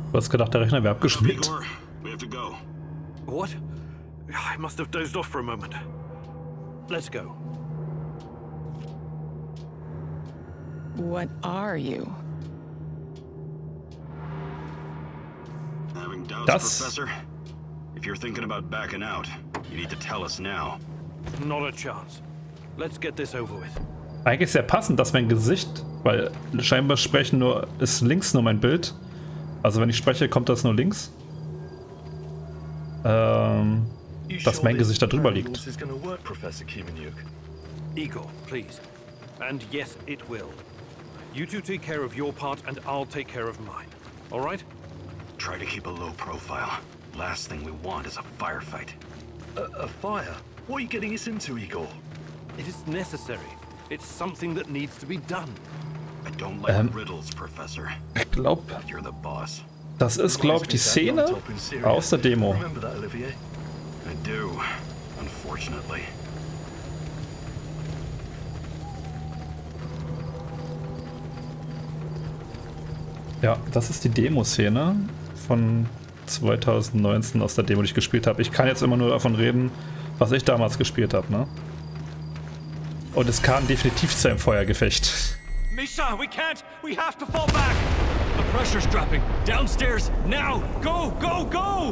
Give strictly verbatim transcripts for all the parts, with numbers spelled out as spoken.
Du hast gedacht, der Rechner wäre abgeschmiert. Igor, we have to go. What? I must have dozed off for a moment. Let's go. What are you? Having doubts, Das- Professor? If you're thinking about backing out, you need to tell us now. Not a chance. Let's get this over with. Eigentlich sehr passend, dass mein Gesicht, weil scheinbar sprechen nur, ist links nur mein Bild. Also wenn ich spreche, kommt das nur links. Ähm, dass mein Gesicht da drüber liegt. Igor, please. And yes, it will. You two take care of your part and I'll take care of mine. All right? Try to keep a low profile. Last thing we want is a firefight. A, a fire? What are you getting us into, Igor? It is necessary. It's something that needs to be done. I don't like Ähm, riddles, Professor. Ich glaube, You're the boss. das ist, glaube ich, die Szene aus der Demo. Remember that, Olivier? I do, unfortunately. Ja, das ist die Demo-Szene von zwanzig neunzehn aus der Demo, die ich gespielt habe. Ich kann jetzt immer nur davon reden, was ich damals gespielt habe, ne? Und es kam definitiv zu einem Feuergefecht. Misha, we can't! We have to fall back! The pressure's dropping. Downstairs, now! Go, go, go!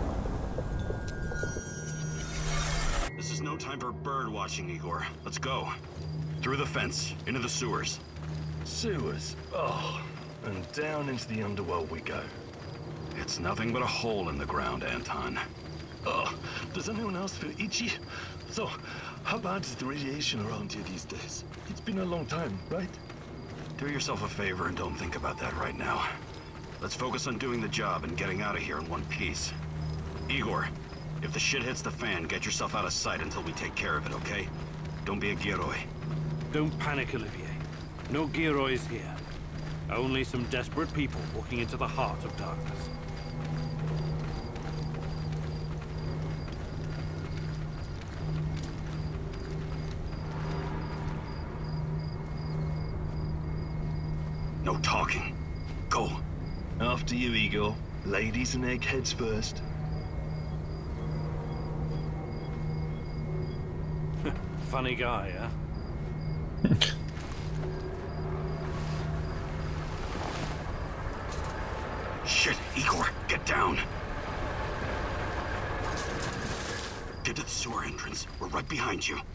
This is no time for bird watching, Igor. Let's go. Through the fence, into the sewers. Sewers. Oh, and down into the underworld we go. It's nothing but a hole in the ground, Anton. Oh, does anyone else feel itchy? So, how bad is the radiation around here these days? It's been a long time, right? Do yourself a favor and don't think about that right now. Let's focus on doing the job and getting out of here in one piece. Igor, if the shit hits the fan, get yourself out of sight until we take care of it, okay? Don't be a Gilroy. Don't panic, Olivier. No Giroys here. Only some desperate people walking into the heart of darkness. No talking. Go. After you, Igor. Ladies and eggheads first. Funny guy, huh? Shit, Igor, get down. Get to the sewer entrance. We're right behind you.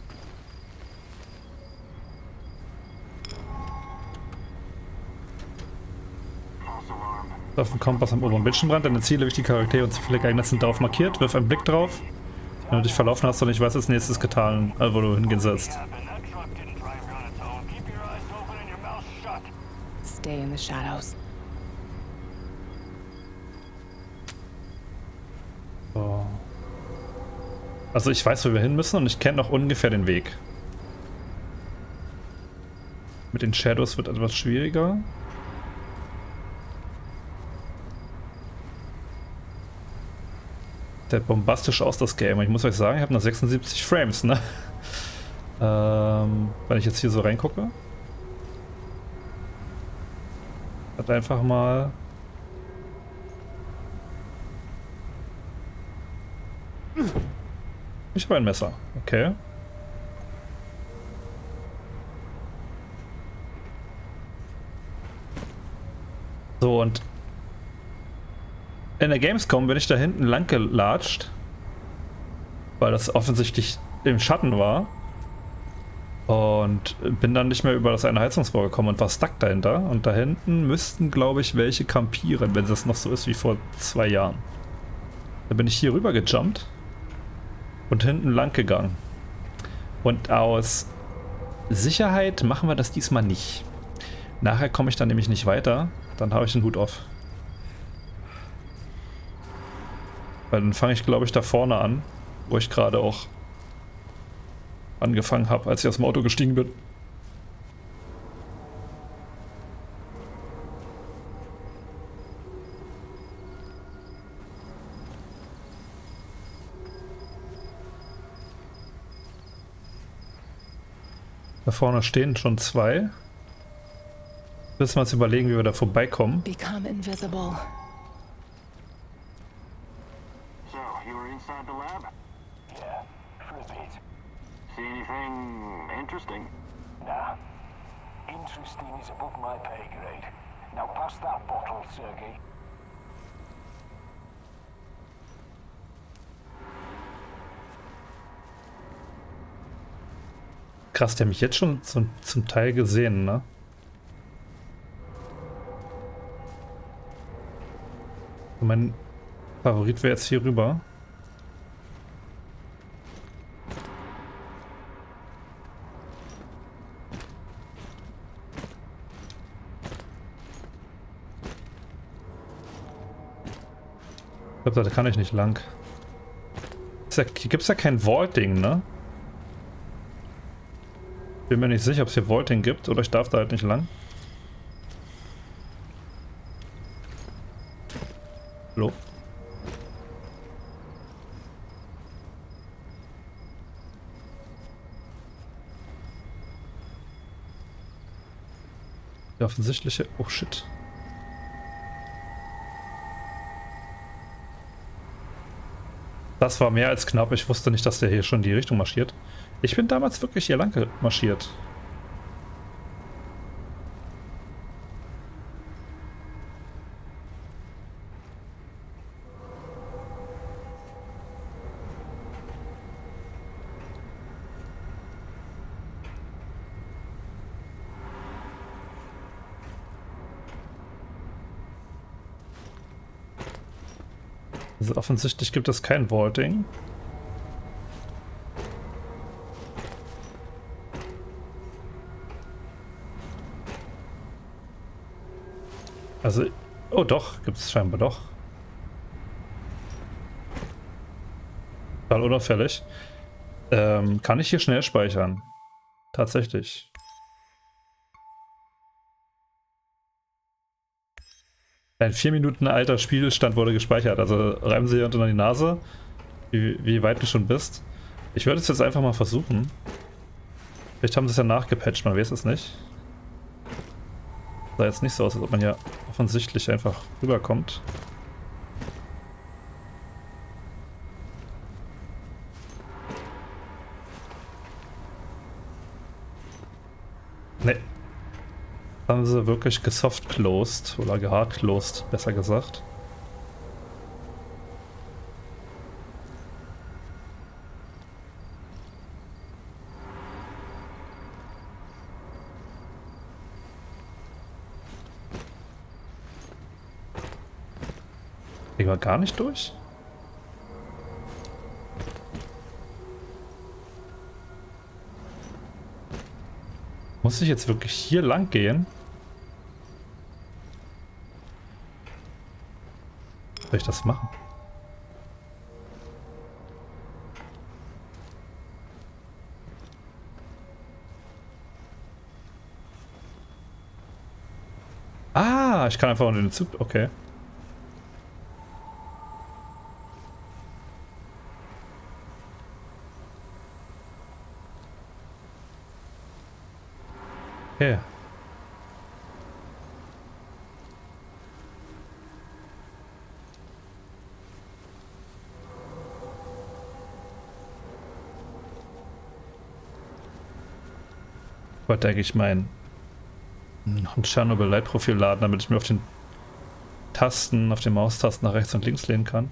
Auf dem Kompass am oberen Bildschirmrand. Deine Ziele, wichtige Charaktere und zufällige Gegner sind darauf markiert. Wirf einen Blick drauf. Wenn du dich verlaufen hast und nicht weißt, als nächstes getan, äh, wo du hingehen sollst. Stay in the shadows. So. Also ich weiß, wo wir hin müssen und ich kenne noch ungefähr den Weg. Mit den Shadows wird etwas schwieriger. Der bombastisch aus, das Game. Ich muss euch sagen, ich habe nur sechsundsiebzig Frames, ne? Ähm, wenn ich jetzt hier so reingucke. Hat einfach mal... Ich habe ein Messer. Okay. So, und in der Gamescom bin ich da hinten lang gelatscht, weil das offensichtlich im Schatten war. Und bin dann nicht mehr über das eine Heizungsrohr gekommen und war stuck dahinter. Und da hinten müssten, glaube ich, welche campieren, wenn das noch so ist wie vor zwei Jahren. Dann bin ich hier rüber gejumpt und hinten lang gegangen. Und aus Sicherheit machen wir das diesmal nicht. Nachher komme ich dann nämlich nicht weiter. Dann habe ich den Hut auf. Weil dann fange ich, glaube ich, da vorne an, wo ich gerade auch angefangen habe, als ich aus dem Auto gestiegen bin. Da vorne stehen schon zwei. Müssen wir uns überlegen, wie wir da vorbeikommen. Become invisible. inside the lab? Yeah, for a bit. See anything interesting? Nah. Interesting is above my pay grade. Now pass that bottle, Sergei. Krass, der hat mich jetzt schon zum, zum Teil gesehen, ne? Mein Favorit wäre jetzt hier rüber. Ich glaube, da kann ich nicht lang. Hier gibt es ja kein Vaulting, ne? Bin mir nicht sicher, ob es hier Vaulting gibt oder ich darf da halt nicht lang. Hallo? Der offensichtliche... Oh shit. Das war mehr als knapp. Ich wusste nicht, dass der hier schon in die Richtung marschiert. Ich bin damals wirklich hier lang marschiert. Also offensichtlich gibt es kein Vaulting. Also, oh doch, gibt es scheinbar doch. Total unauffällig. Ähm, kann ich hier schnell speichern? Tatsächlich. Ein vier Minuten alter Spielstand wurde gespeichert. Also reiben Sie hier unter die Nase, wie, wie weit du schon bist. Ich würde es jetzt einfach mal versuchen. Vielleicht haben sie es ja nachgepatcht, man weiß es nicht. Sah jetzt nicht so aus, als ob man ja offensichtlich einfach rüberkommt. Nee. Haben sie wirklich gesoft-closed oder gehard-closed, besser gesagt. Gehen wir gar nicht durch? Muss ich jetzt wirklich hier lang gehen? Soll ich das machen? Ah, ich kann einfach unter den Zug. Okay. Okay. Ich wollte eigentlich mein noch ein Tschernobyl-Leitprofil laden, damit ich mir auf den Tasten, auf den Maustasten nach rechts und links lehnen kann.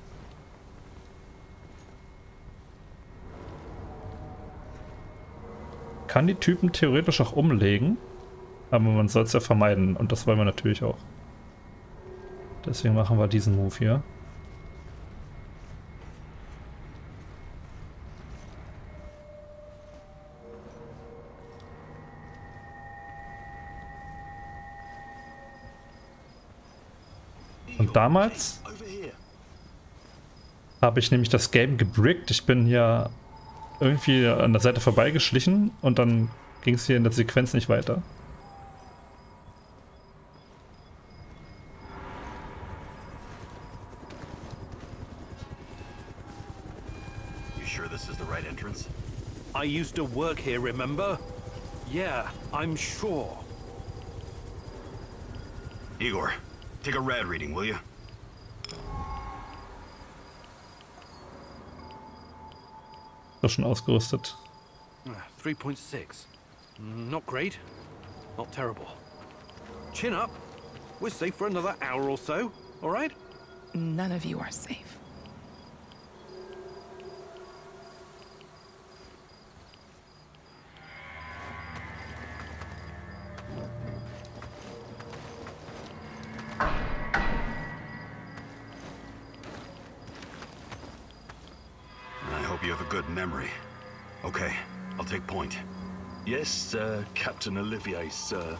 Kann die Typen theoretisch auch umlegen, aber man soll es ja vermeiden und das wollen wir natürlich auch. Deswegen machen wir diesen Move hier. Und damals habe ich nämlich das Game gebrickt. Ich bin ja irgendwie an der Seite vorbeigeschlichen und dann ging es hier in der Sequenz nicht weiter. You sure this is the right entrance? I used to work here, remember? Yeah, I'm sure. Igor, take a rad reading, will you? schon ausgerüstet. three point six. Not great. Not terrible. Chin up. We're safe for another hour or so, all right? None of you are safe. I hope you have a good memory. Okay, I'll take point. Yes, uh, Captain Olivier, sir.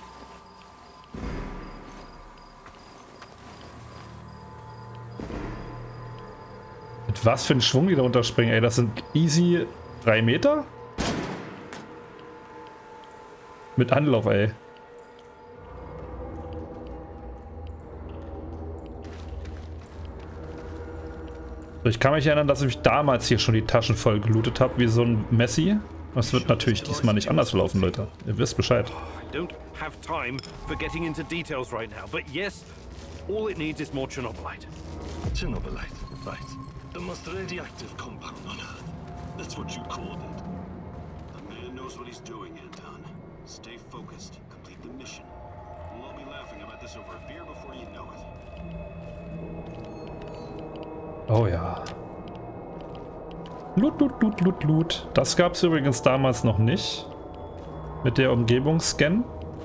Mit was für ein Schwung die da runterspringen, ey. Das sind easy drei Meter? Mit Anlauf, ey. Ich kann mich erinnern, dass ich mich damals hier schon die Taschen voll gelootet habe, wie so ein Messi. Das wird natürlich diesmal nicht anders laufen, Leute. Ihr wisst Bescheid. I don't have time for getting into details right now, but yes, all it needs is more Chernobylite. Chernobylite, right. The most radioactive compound on Earth. That's what you called it. The man knows what he's doing, Anton. Stay focused. Complete the mission. We'll all be laughing about this over a beer before you know it. Oh ja. Loot, Loot, Loot, Loot, Loot. Das gab es übrigens damals noch nicht. Mit der Umgebungsscan.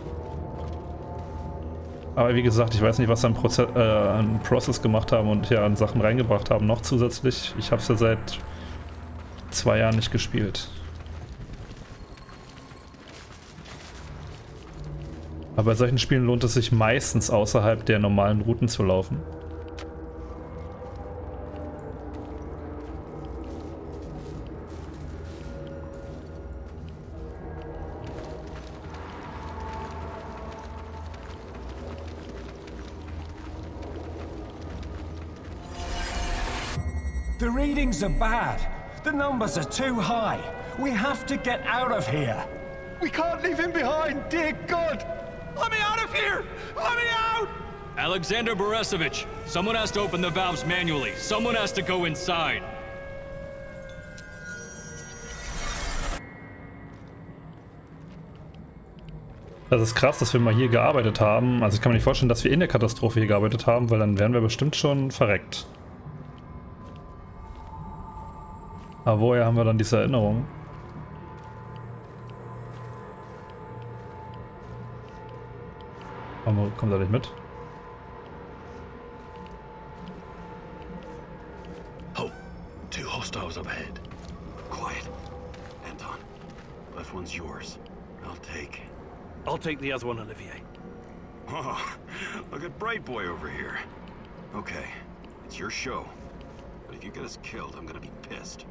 Aber wie gesagt, ich weiß nicht, was sie an, Proze äh, an Process gemacht haben und hier an Sachen reingebracht haben. Noch zusätzlich. Ich habe es ja seit zwei Jahren nicht gespielt. Aber bei solchen Spielen lohnt es sich meistens außerhalb der normalen Routen zu laufen. The readings are bad. The numbers are too high. We have to get out of here. We can't leave him behind, dear God! Let me out of here! Let me out! Alexander Borisovich, someone has to open the valves manually. Someone has to go inside. Das ist krass, dass wir mal hier gearbeitet haben. Also ich kann mir nicht vorstellen, dass wir in der Katastrophe hier gearbeitet haben, weil dann wären wir bestimmt schon verreckt. Aber woher haben wir dann diese Erinnerung? Warum kommt er nicht mit? Oh, two hostiles up ahead. Quiet. Anton, left one's yours. I'll take... I'll take the other one, Olivier. Oh, look at Bright Boy over here. Okay, it's your show. But if you get us killed, I'm gonna be pissed.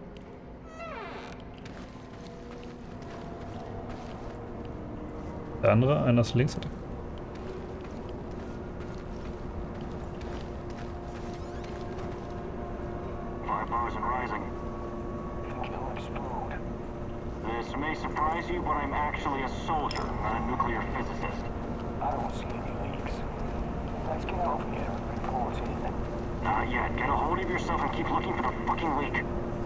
Der andere, einer ist links. Five bars and rising. Think it'll explode. This may surprise you, but I'm actually a soldier, not a nuclear physicist. I don't see any leaks. Let's get out of here and report in. Not yet. Get a hold of yourself and keep looking for the fucking leak.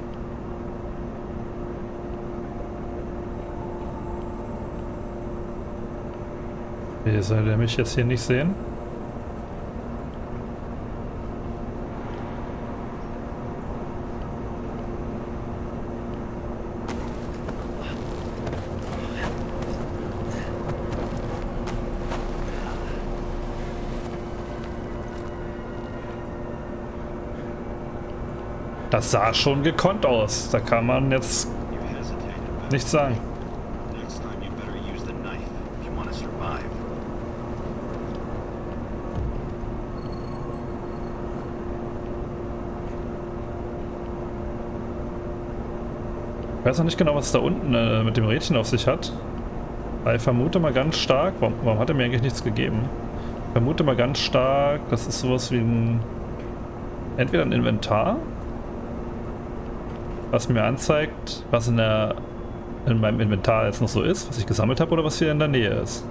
Wie soll der mich jetzt hier nicht sehen? Das sah schon gekonnt aus. Da kann man jetzt nichts sagen. Ich weiß noch nicht genau, was es da unten äh, mit dem Rädchen auf sich hat. Aber ich vermute mal ganz stark, warum, warum hat er mir eigentlich nichts gegeben? Ich vermute mal ganz stark, das ist sowas wie ein, entweder ein Inventar, was mir anzeigt, was in, der, in meinem Inventar jetzt noch so ist, was ich gesammelt habe oder was hier in der Nähe ist.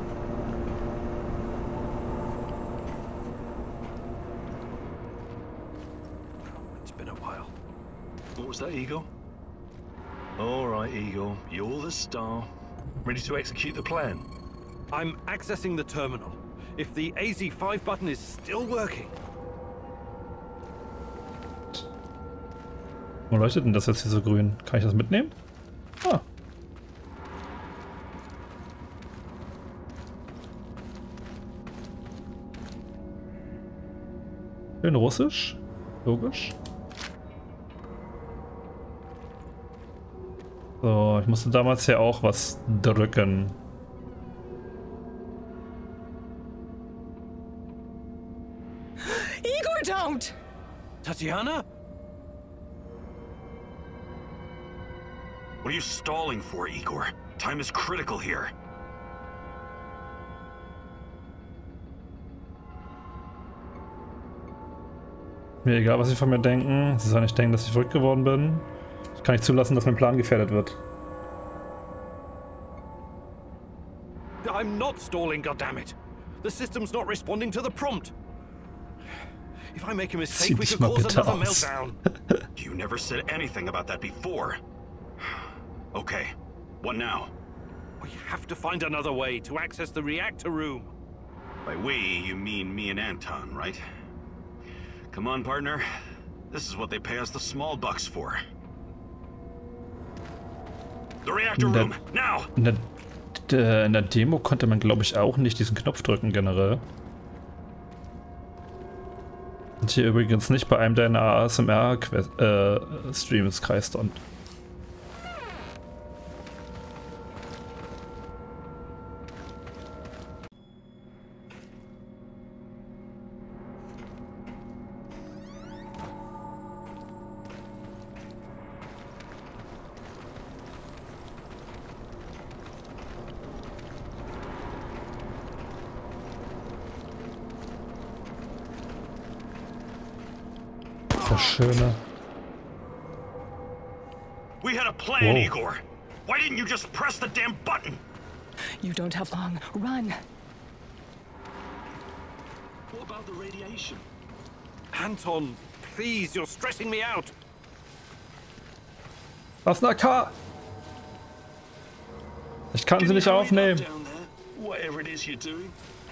It's been a while. What was that, Ego? All right, Igor. You're the star. Ready to execute the plan? I'm accessing the terminal. If the A Z five button is still working. Wo leuchtet denn das jetzt hier so grün? Kann ich das mitnehmen? Ah. Schön russisch. Logisch. So, ich musste damals ja auch was drücken. Igor, don't! Tatiana? What are you stalling for, Igor? Time is critical here. Mir egal, was sie von mir denken. Sie sollen nicht denken, dass ich verrückt geworden bin. Ich kann nicht zulassen, dass mein Plan gefährdet wird. I'm not stalling, goddammit. The system's not responding to the prompt. If I make a mistake, we could cause another meltdown. You never said anything about that before. Okay, what now? We have to find another way to access the reactor room. By we, you mean me and Anton, right? Come on, partner. This is what they pay us the small bucks for. The reactor room, now! In der, der, in der Demo konnte man, glaube ich, auch nicht diesen Knopf drücken, generell. Und hier übrigens nicht bei einem deiner A S M R-Streams, äh, Kreiston. Schöne. We had a plan, Whoa. Igor. Why didn't you just press the damn button? You don't have long. Run. What about the radiation? Anton, please, you're stressing me out. Was na K? Ich kann sie nicht aufnehmen. Whatever it is you're doing.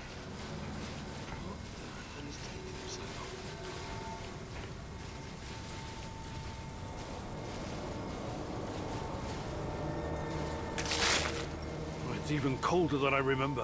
It's even colder than I remember.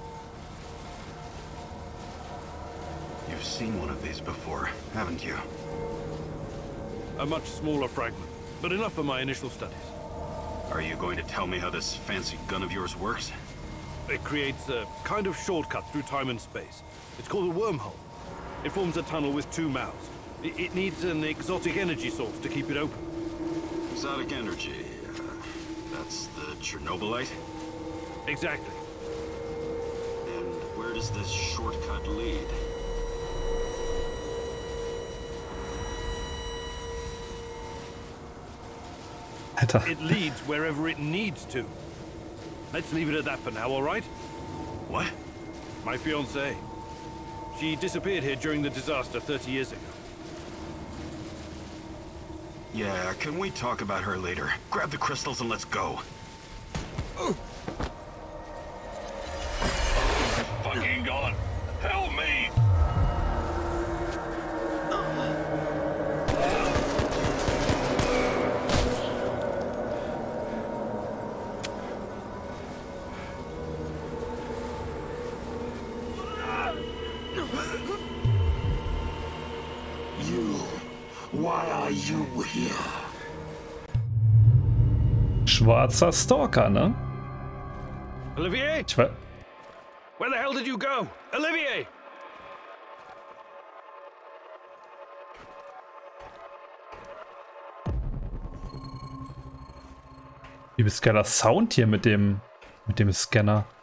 You've seen one of these before, haven't you? A much smaller fragment, but enough for my initial studies. Are you going to tell me how this fancy gun of yours works? It creates a kind of shortcut through time and space. It's called a wormhole. It forms a tunnel with two mouths. It, it needs an exotic energy source to keep it open. Exotic energy? Uh, that's the Chernobylite? Exactly. And where does this shortcut lead? It leads wherever it needs to. Let's leave it at that for now, all right? What? My fiancée. She disappeared here during the disaster thirty years ago. Yeah, can we talk about her later? Grab the crystals and let's go. Fucking gone. Help me! You. Why are you here? Schwarzer Stalker, ne? Olivier? Ich weiß. Where the hell did you go? Olivier! Übelst geiler Sound hier mit dem mit dem Scanner.